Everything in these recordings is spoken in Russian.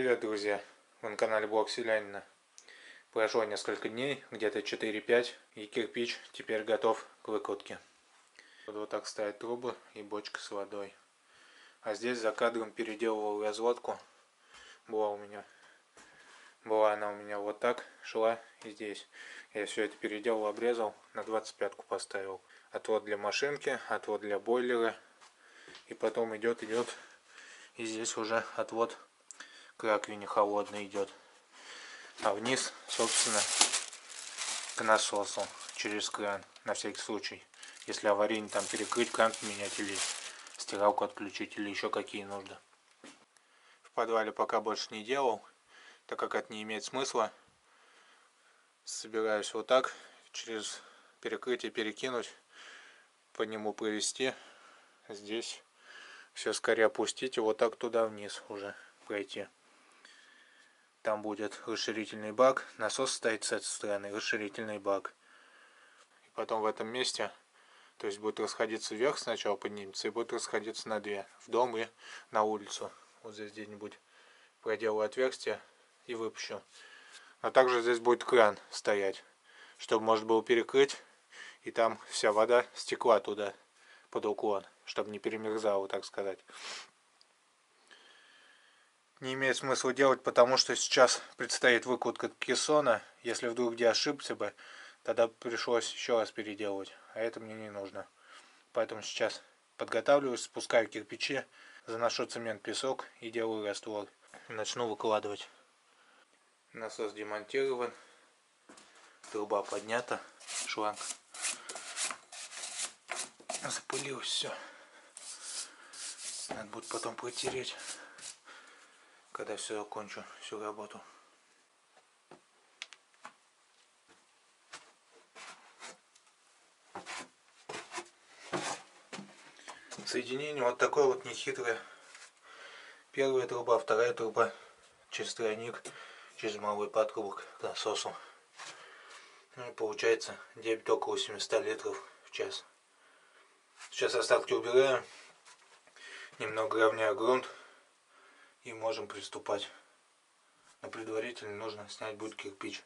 Привет, друзья! Вы на канале Блог Селянина. Прошло несколько дней, где-то 4-5, и кирпич теперь готов к выкладке. Вот так стоят трубы и бочка с водой. А здесь за кадром переделывал разводку. Была она у меня вот так, шла и здесь. Я все это переделал, обрезал, на 25-ку поставил. Отвод для машинки, отвод для бойлера. И потом идет, и здесь уже отвод к раковине холодный идет. А вниз, собственно, к насосу через кран, на всякий случай. Если аварийно, там перекрыть, кран поменять или стиралку отключить, или еще какие нужды. В подвале пока больше не делал, так как это не имеет смысла. Собираюсь вот так, через перекрытие перекинуть, по нему провести. Здесь все скорее опустить и вот так туда вниз уже пройти. Там будет расширительный бак, насос стоит с этой стороны, расширительный бак. И потом в этом месте, то есть будет расходиться вверх, сначала поднимется, и будет расходиться на две, в дом и на улицу. Вот здесь где-нибудь проделаю отверстие и выпущу. А также здесь будет кран стоять, чтобы можно было перекрыть, и там вся вода стекла туда под уклон, чтобы не перемерзала, так сказать. Не имеет смысла делать, потому что сейчас предстоит выкладка кессона. Если вдруг где ошибся бы, тогда пришлось еще раз переделывать. А это мне не нужно. Поэтому сейчас подготавливаюсь, спускаю кирпичи, заношу цемент, песок и делаю раствор. Начну выкладывать. Насос демонтирован. Труба поднята. Шланг. Запылилось все. Надо будет потом протереть, когда все закончу, всю работу. Соединение вот такое вот нехитрое. Первая труба, вторая труба через тройник, через малый патрубок к насосу. Ну и получается дебит около 700 литров в час. Сейчас остатки убираем, немного равняю грунт и можем приступать. Но предварительно нужно снять будет кирпич.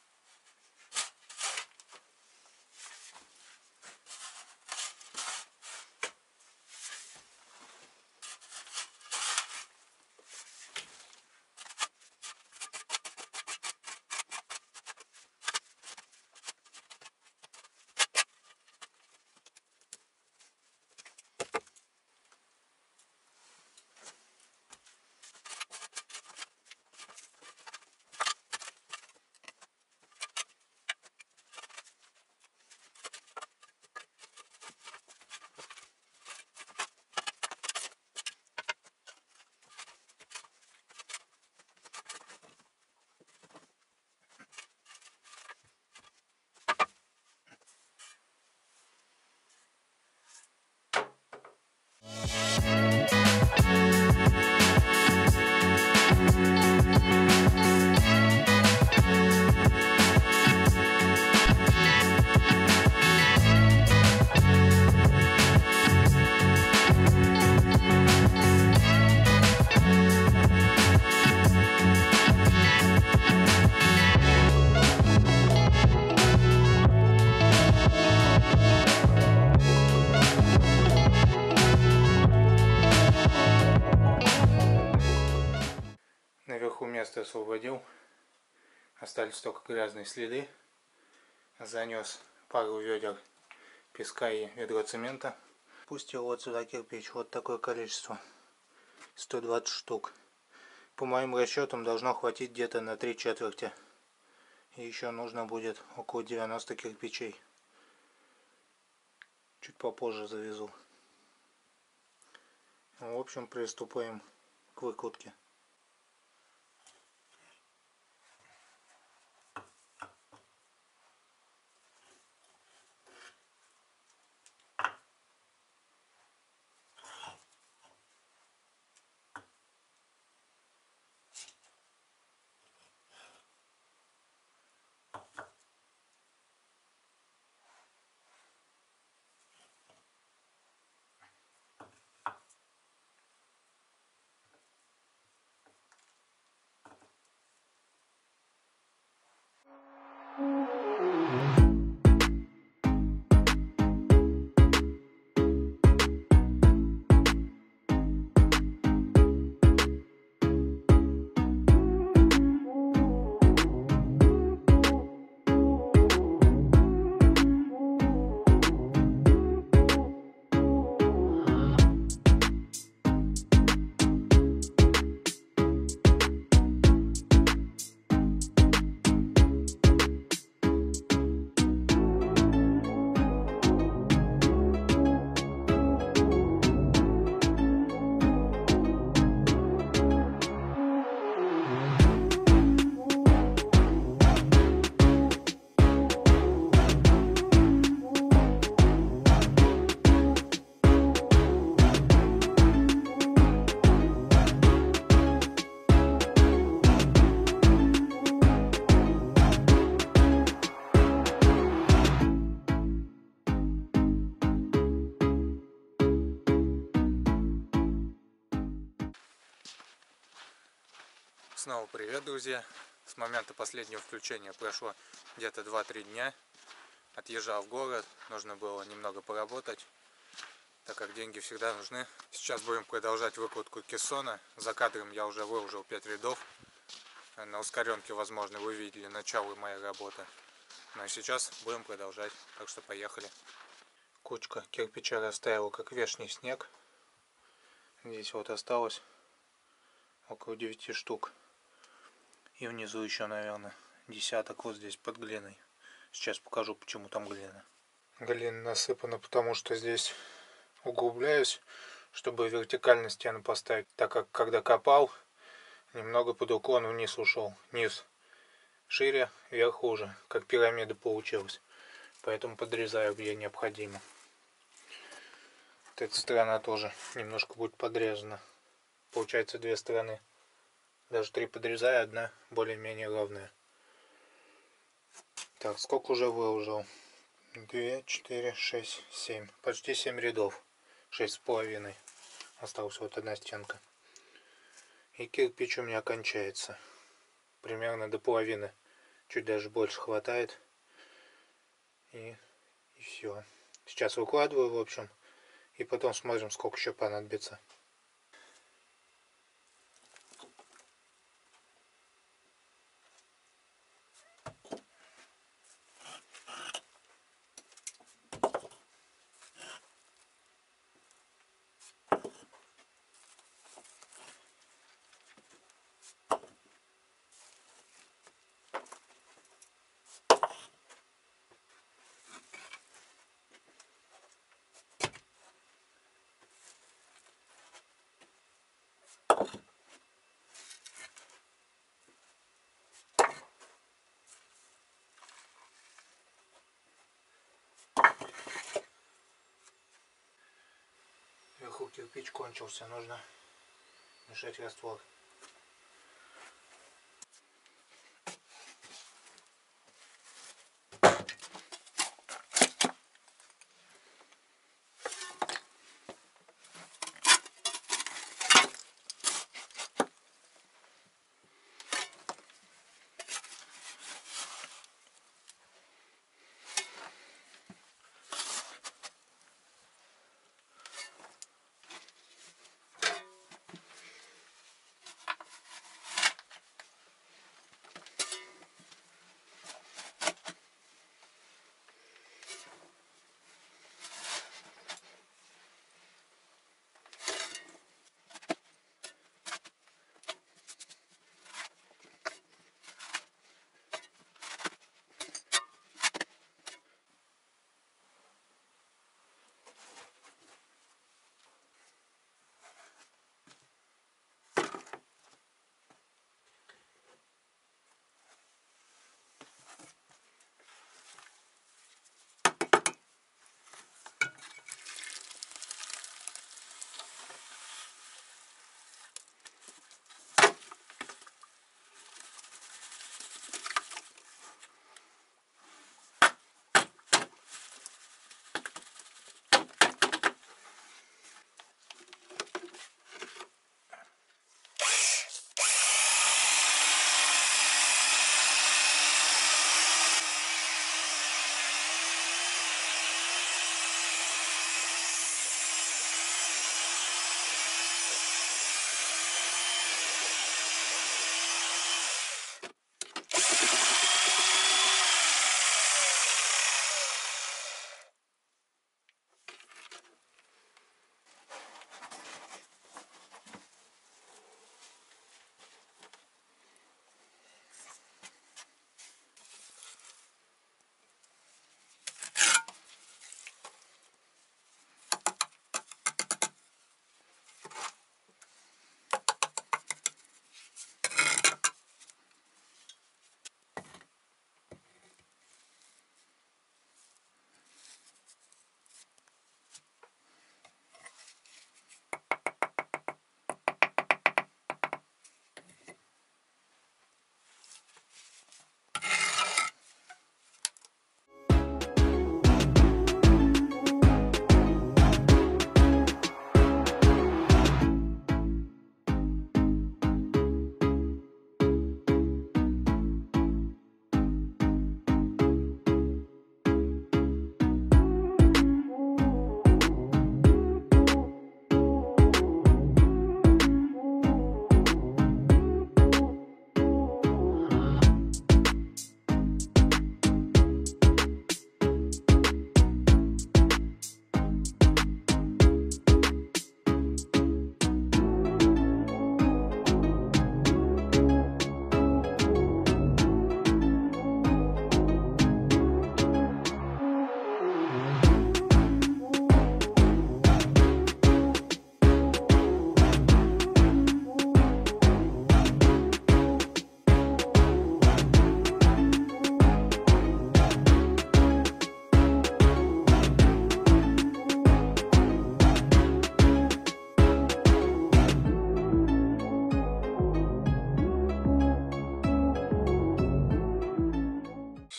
Наверху место освободил, остались только грязные следы. Занес пару ведер песка и ведро цемента. Пустил вот сюда кирпич, вот такое количество, 120 штук. По моим расчетам должно хватить где-то на 3/4. И еще нужно будет около 90 кирпичей. Чуть попозже завезу. В общем, приступаем к выкладке. Снова привет, друзья! С момента последнего включения прошло где-то 2-3 дня. Отъезжал в город, нужно было немного поработать, так как деньги всегда нужны. Сейчас будем продолжать выкрутку кессона. За кадром я уже выложил 5 рядов. На ускоренке, возможно, вы видели начало моей работы. Ну и сейчас будем продолжать, так что поехали. Кучка кирпича растаяла, как вешний снег. Здесь вот осталось около 9 штук. И внизу еще, наверное, десяток вот здесь под глиной. Сейчас покажу, почему там глина. Глина насыпана, потому что здесь углубляюсь, чтобы вертикально стену поставить. Так как когда копал, немного под уклон вниз ушел. Низ шире, вверх уже, как пирамида получилась. Поэтому подрезаю, где необходимо. Вот эта сторона тоже немножко будет подрезана. Получается 2 стороны. Даже 3 подрезаю, одна более-менее ровная. Так, сколько уже выложил? 2, 4, 6, 7. Почти 7 рядов. 6,5. Осталась вот одна стенка. И кирпич у меня кончается. Примерно до половины. Чуть даже больше хватает. И все. Сейчас выкладываю, в общем. И потом смотрим, сколько еще понадобится. Вверху кирпич кончился, нужно мешать раствор.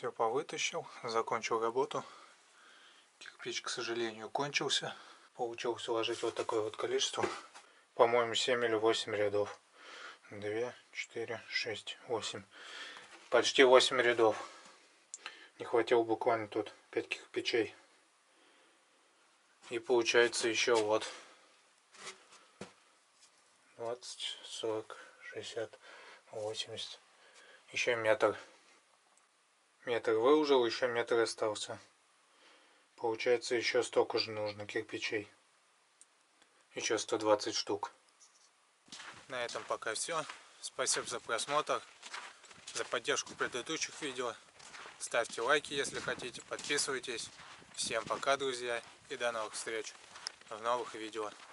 Все повытащил, закончил работу. Кирпич, к сожалению, кончился. Получилось уложить вот такое вот количество. По-моему, 7 или 8 рядов. 2, 4, 6, 8. Почти 8 рядов. Не хватило буквально тут 5 кирпичей. И получается еще вот 20, 40, 60, 80. Еще метр. Метр выложил, еще метр остался. Получается еще столько же нужно кирпичей. Еще 120 штук. На этом пока все. Спасибо за просмотр, за поддержку предыдущих видео. Ставьте лайки, если хотите, подписывайтесь. Всем пока, друзья, и до новых встреч в новых видео.